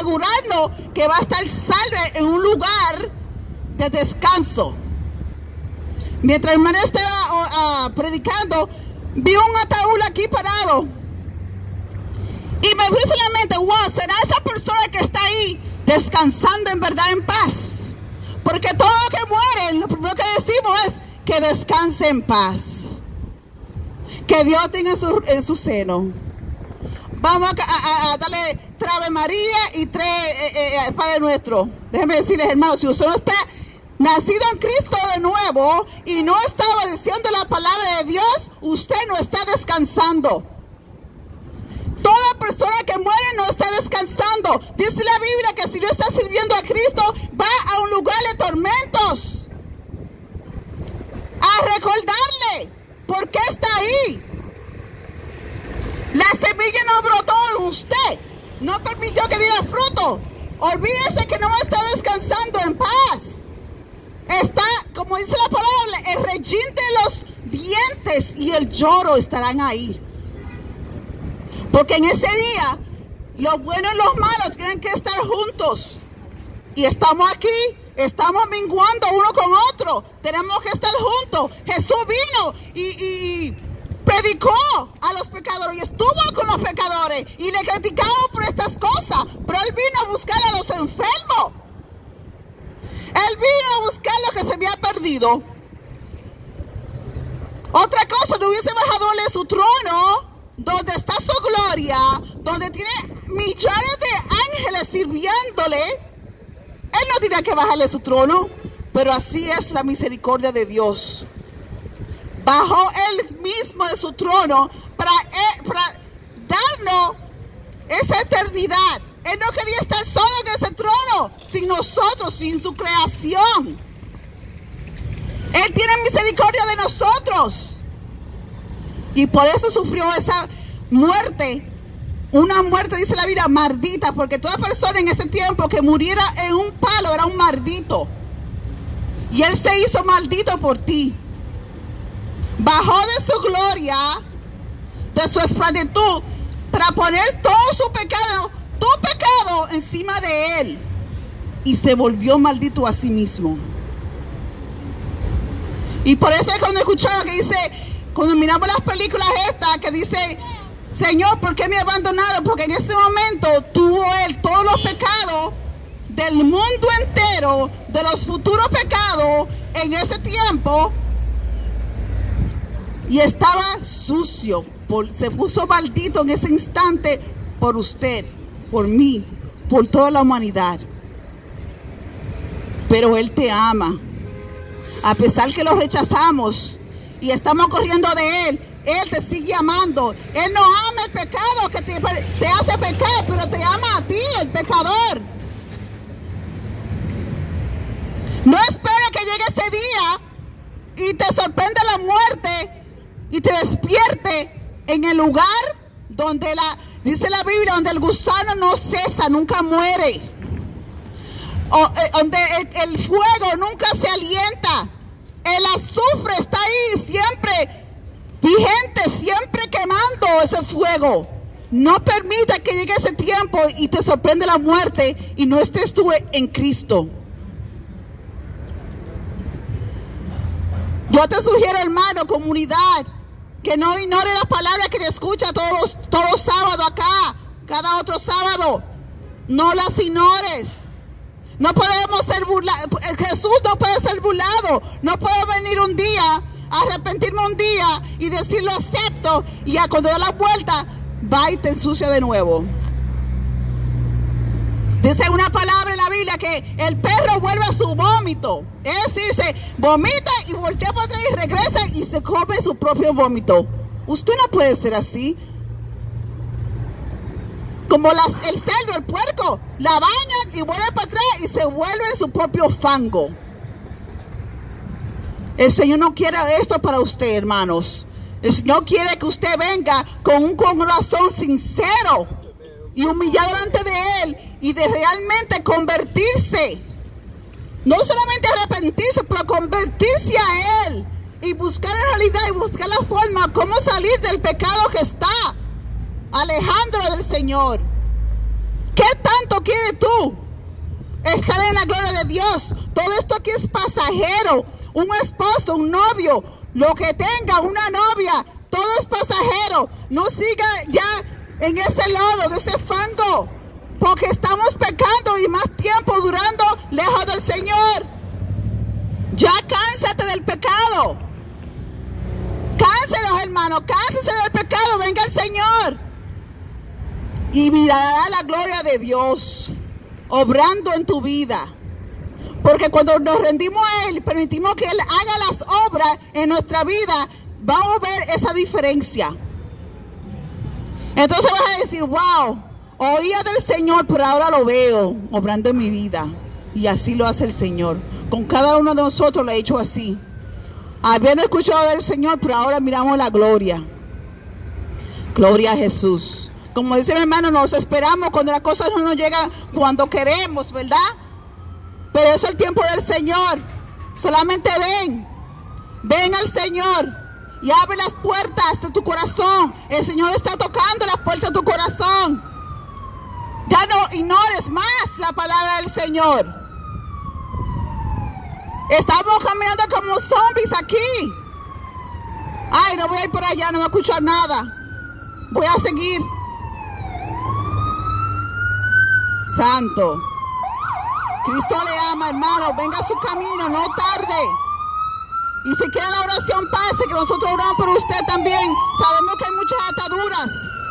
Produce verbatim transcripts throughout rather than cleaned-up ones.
asegurarnos que va a estar salvo en un lugar de descanso. Mientras el hermano estaba uh, predicando, vi un ataúd aquí parado. Y me puse en la mente, wow, ¿será esa persona que está ahí descansando en verdad en paz? Porque todo lo que muere, lo primero que decimos es que descanse en paz. Que Dios tenga en su, en su seno. Vamos a, a, a darle tres Ave María y tres eh, eh, Padre Nuestro. Déjenme decirles, hermanos, si usted no está nacido en Cristo de nuevo y no está obedeciendo la palabra de Dios, usted no está descansando. Toda persona que muere no está descansando. Dice la Biblia que si no está sirviendo a Cristo, va a un lugar de tormentos. A recordarle por qué está ahí. La semilla no brotó en usted. No permitió que diera fruto. Olvídese que no está descansando en paz. Está, como dice la palabra, el rechinte de los dientes y el lloro estarán ahí. Porque en ese día, los buenos y los malos tienen que estar juntos. Y estamos aquí, estamos minguando uno con otro. Tenemos que estar juntos. Jesús vino y, y predicó a los pecadores y estuvo con los pecadores. Y le criticamos por estas cosas. Pero Él vino a buscar a los enfermos. Él vino a buscar lo que se había perdido. Otra cosa, no hubiese bajado de su trono, donde está su gloria, donde tiene millones de ángeles sirviéndole. Él no tenía que bajarle su trono, pero así es la misericordia de Dios. Bajó Él mismo de su trono para, para darnos esa eternidad. Él no quería estar solo en ese trono, sin nosotros, sin su creación. Él tiene misericordia de nosotros. Y por eso sufrió esa muerte. Una muerte, dice la Biblia, maldita. Porque toda persona en ese tiempo que muriera en un palo era un maldito. Y Él se hizo maldito por ti. Bajó de su gloria, de su esplendor, para poner todo su pecado, tu pecado encima de Él. Y se volvió maldito a sí mismo. Y por eso es cuando escuchaba que dice, cuando miramos las películas estas, que dice, Señor, ¿por qué me abandonaron? Porque en ese momento tuvo Él todos los pecados del mundo entero, de los futuros pecados en ese tiempo, y estaba sucio, por, se puso maldito en ese instante por usted, por mí, por toda la humanidad. Pero Él te ama, a pesar que lo rechazamos y estamos corriendo de Él. Él te sigue amando. Él no ama el pecado que te, te hace pecar, pero te ama a ti, el pecador. No espera que llegue ese día y te sorprenda la muerte y te despierte en el lugar donde la, dice la Biblia, donde el gusano no cesa, nunca muere. O, eh, donde el, el fuego nunca se alienta. El azufre está ahí siempre vigente, siempre quemando ese fuego. No permita que llegue ese tiempo y te sorprende la muerte y no estés tú en Cristo. Yo te sugiero, hermano, comunidad, que no ignore las palabras que te escucha todos los, todos los sábados acá, cada otro sábado. No las ignores. No podemos ser burlados. Jesús no puede ser burlado. No puedo venir un día, arrepentirme un día y decir lo acepto, y a cuando da la vuelta va y te ensucia de nuevo. Dice una palabra en la Biblia que el perro vuelve a su vómito. Es decir, se vomita y voltea para atrás y regresa y se come su propio vómito. Usted no puede ser así. Como las, el cerdo, el puerco, la bañan y vuelve para atrás y se vuelve en su propio fango. El Señor no quiere esto para usted, hermanos. El Señor quiere que usted venga con un corazón sincero y humillado delante de Él y de realmente convertirse. No solamente arrepentirse, pero convertirse a Él y buscar la realidad y buscar la forma cómo salir del pecado que está alejándolo del Señor. ¿Qué tanto ¿Cuánto quieres tú estar en la gloria de Dios? Todo esto aquí es pasajero. Un esposo, un novio, lo que tenga, una novia, todo es pasajero. No siga ya en ese lodo, en ese fango, porque estamos pecando y más tiempo durando lejos del Señor. Ya cánsate del pecado. Cánselos, hermanos, cánsese del pecado, venga el Señor. Y mirará la gloria de Dios obrando en tu vida. Porque cuando nos rendimos a Él, permitimos que Él haga las obras en nuestra vida, vamos a ver esa diferencia. Entonces vas a decir, wow, oía del Señor, pero ahora lo veo obrando en mi vida. Y así lo hace el Señor. Con cada uno de nosotros lo ha hecho así. Habiendo escuchado del Señor, pero ahora miramos la gloria. Gloria a Jesús. Como dice mi hermano, nos esperamos cuando las cosas no nos llegan cuando queremos, ¿verdad? Pero es el tiempo del Señor. Solamente ven. Ven al Señor y abre las puertas de tu corazón. El Señor está tocando las puertas de tu corazón. Ya no ignores más la palabra del Señor. Estamos caminando como zombies aquí. Ay, no voy a ir por allá, no voy a escuchar nada. Voy a seguir. Santo. Cristo le ama, hermano. Venga a su camino, no tarde. Y si quiere la oración pase, que nosotros oramos por usted también. Sabemos que hay muchas ataduras.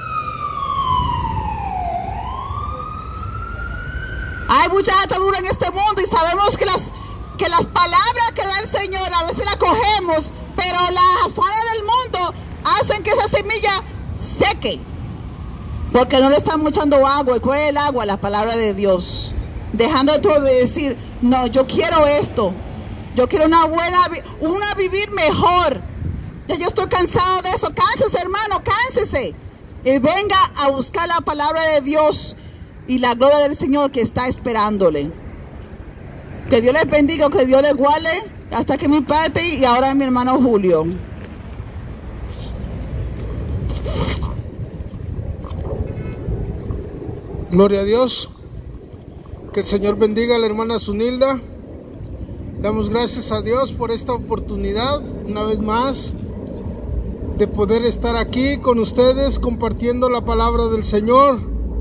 Hay muchas ataduras en este mundo y sabemos que las, que las palabras que da el Señor a veces las cogemos, pero las afanes del mundo hacen que esa semilla seque. Porque no le estamos echando agua. ¿Y cuál es el agua? La palabra de Dios. Dejando de decir, no, yo quiero esto. Yo quiero una buena, una vivir mejor. Ya yo estoy cansado de eso. Cánsese, hermano, cánsese. Y venga a buscar la palabra de Dios y la gloria del Señor que está esperándole. Que Dios les bendiga, que Dios les guarde. Hasta que mi parte y ahora mi hermano Julio. Gloria a Dios. Que el Señor bendiga a la hermana Zunilda. Damos gracias a Dios por esta oportunidad, una vez más, de poder estar aquí con ustedes compartiendo la palabra del Señor.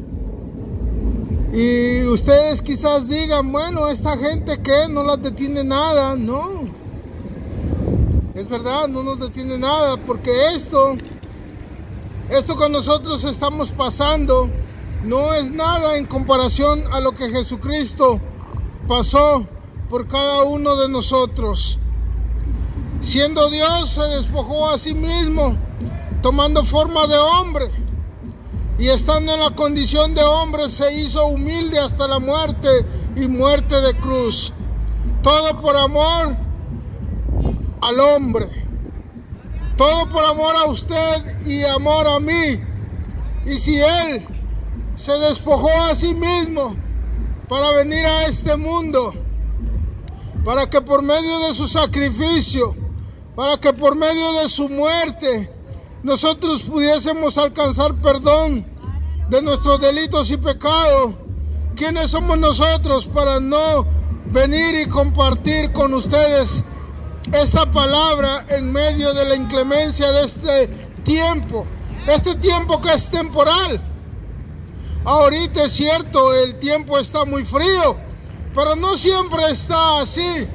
Y ustedes quizás digan, bueno, esta gente que no las detiene nada. No, es verdad, no nos detiene nada, porque esto, esto que nosotros estamos pasando no es nada en comparación a lo que Jesucristo pasó por cada uno de nosotros. Siendo Dios, se despojó a sí mismo, tomando forma de hombre, y estando en la condición de hombre, se hizo humilde hasta la muerte y muerte de cruz. Todo por amor al hombre, todo por amor a usted y amor a mí. Y si Él se despojó a sí mismo para venir a este mundo, para que por medio de su sacrificio, para que por medio de su muerte, nosotros pudiésemos alcanzar perdón de nuestros delitos y pecados. ¿Quiénes somos nosotros para no venir y compartir con ustedes esta palabra en medio de la inclemencia de este tiempo? Este tiempo que es temporal. Ahorita es cierto, el tiempo está muy frío, pero no siempre está así.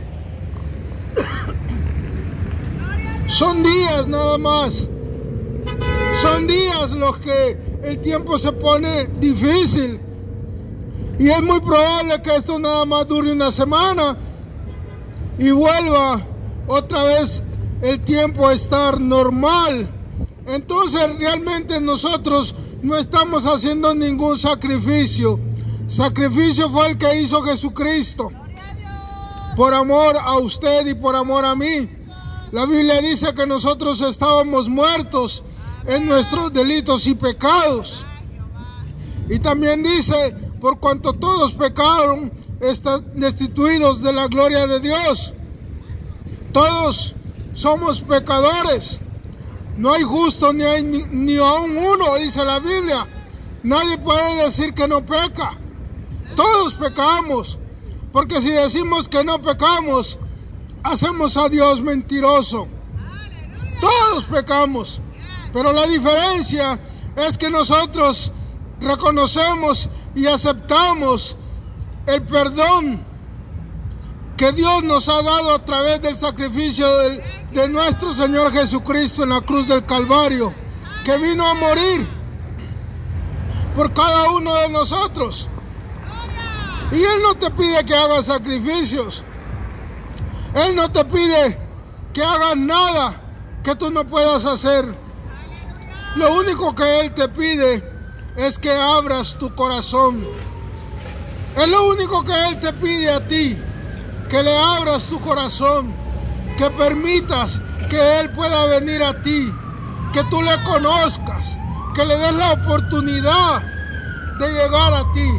Son días nada más. Son días los que el tiempo se pone difícil. Y es muy probable que esto nada más dure una semana y vuelva otra vez el tiempo a estar normal. Entonces realmente nosotros no estamos haciendo ningún sacrificio. Sacrificio fue el que hizo Jesucristo. Por amor a usted y por amor a mí. La Biblia dice que nosotros estábamos muertos en nuestros delitos y pecados. Y también dice, por cuanto todos pecaron, están destituidos de la gloria de Dios. Todos somos pecadores. No hay justo ni hay ni, ni aún uno, dice la Biblia. Nadie puede decir que no peca. Todos pecamos, porque si decimos que no pecamos, hacemos a Dios mentiroso. Todos pecamos, pero la diferencia es que nosotros reconocemos y aceptamos el perdón que Dios nos ha dado a través del sacrificio de, de nuestro Señor Jesucristo en la cruz del Calvario, que vino a morir por cada uno de nosotros. Y Él no te pide que hagas sacrificios. Él no te pide que hagas nada que tú no puedas hacer. Lo único que Él te pide es que abras tu corazón. Es lo único que Él te pide a ti, que le abras tu corazón, que permitas que Él pueda venir a ti, que tú le conozcas, que le des la oportunidad de llegar a ti.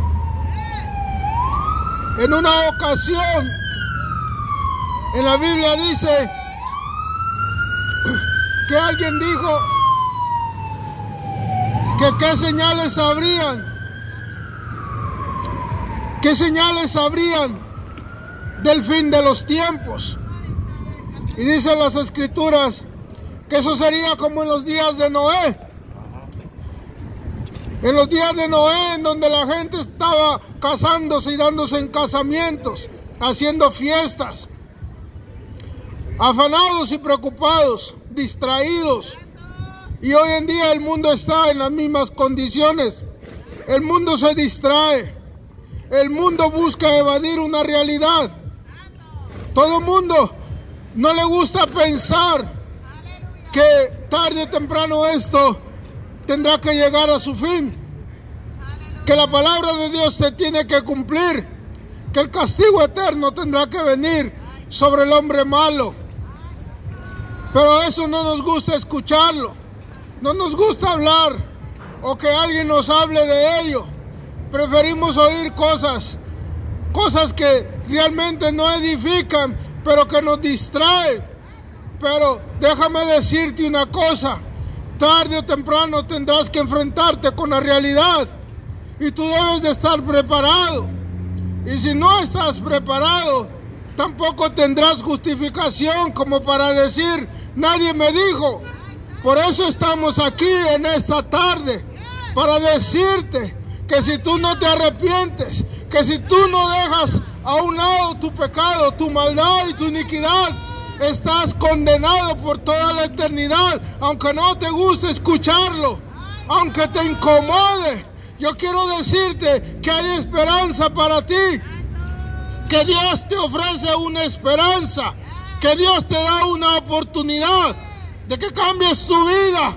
En una ocasión, en la Biblia dice que alguien dijo que qué señales habrían, qué señales habrían del fin de los tiempos. Y dicen las Escrituras que eso sería como en los días de Noé. En los días de Noé, en donde la gente estaba casándose y dándose en casamientos, haciendo fiestas, afanados y preocupados, distraídos. Y hoy en día el mundo está en las mismas condiciones. El mundo se distrae. El mundo busca evadir una realidad. Todo el mundo no le gusta pensar que tarde o temprano esto tendrá que llegar a su fin, que la palabra de Dios se tiene que cumplir, que el castigo eterno tendrá que venir sobre el hombre malo. Pero eso no nos gusta escucharlo, no nos gusta hablar o que alguien nos hable de ello. Preferimos oír cosas, cosas que realmente no edifican, pero que nos distraen. Pero déjame decirte una cosa, tarde o temprano tendrás que enfrentarte con la realidad y tú debes de estar preparado. Y si no estás preparado, tampoco tendrás justificación como para decir, nadie me dijo. Por eso estamos aquí en esta tarde, para decirte que si tú no te arrepientes, que si tú no dejas a un lado tu pecado, tu maldad y tu iniquidad, estás condenado por toda la eternidad, aunque no te guste escucharlo, aunque te incomode. Yo quiero decirte que hay esperanza para ti, que Dios te ofrece una esperanza, que Dios te da una oportunidad de que cambies tu vida,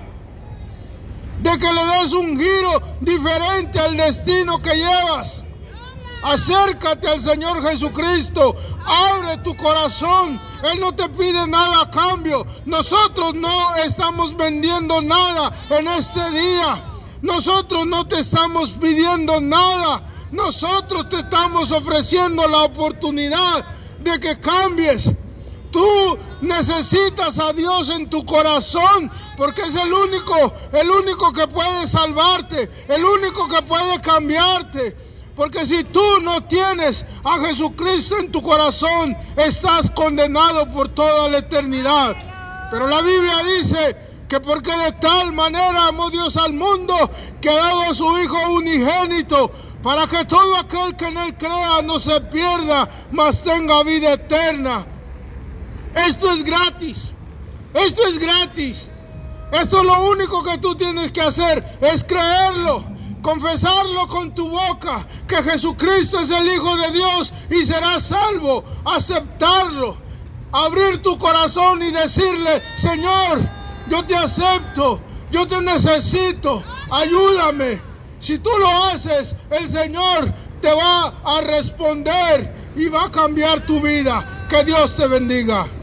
de que le des un giro diferente al destino que llevas. Acércate al Señor Jesucristo, abre tu corazón. Él no te pide nada a cambio. Nosotros no estamos vendiendo nada en este día. Nosotros no te estamos pidiendo nada. Nosotros te estamos ofreciendo la oportunidad de que cambies. Tú necesitas a Dios en tu corazón, porque es el único, el único que puede salvarte, el único que puede cambiarte. Porque si tú no tienes a Jesucristo en tu corazón, estás condenado por toda la eternidad. Pero la Biblia dice que porque de tal manera amó Dios al mundo, que ha dado a su Hijo unigénito, para que todo aquel que en Él crea no se pierda, mas tenga vida eterna. Esto es gratis, esto es gratis. Esto es lo único que tú tienes que hacer, es creerlo, confesarlo con tu boca, que Jesucristo es el Hijo de Dios y serás salvo, aceptarlo, abrir tu corazón y decirle, Señor, yo te acepto, yo te necesito, ayúdame. Si tú lo haces, el Señor te va a responder y va a cambiar tu vida. Que Dios te bendiga.